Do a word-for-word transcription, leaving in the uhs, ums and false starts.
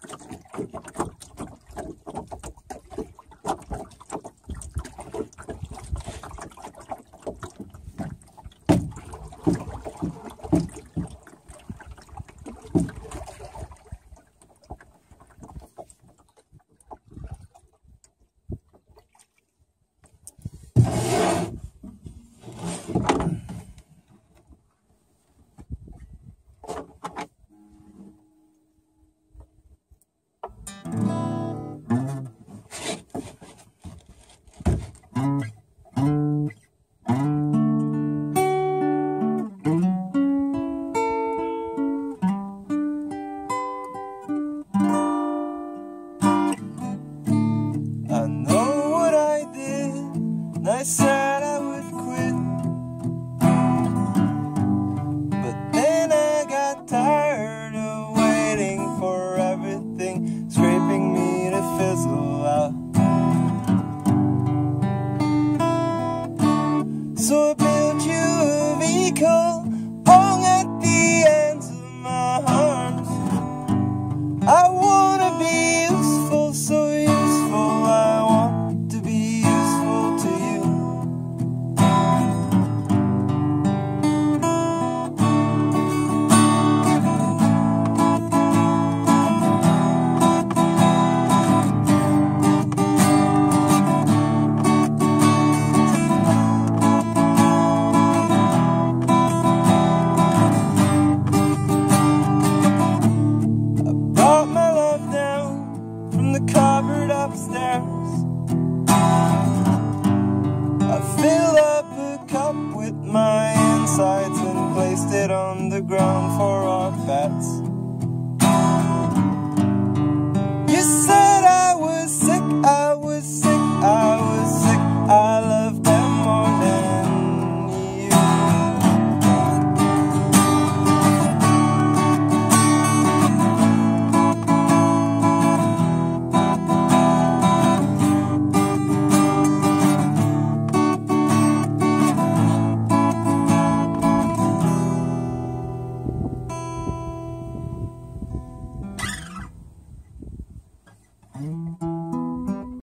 I said I would quit, but then I got tired of waiting for everything scraping me to fizzle out. So I built you a vehicle, hung at the ends of my arms. I wanna be useful, so useful, I want to be useful to you. Cupboard upstairs, I filled up a cup with my insides and placed it on the ground for our pets.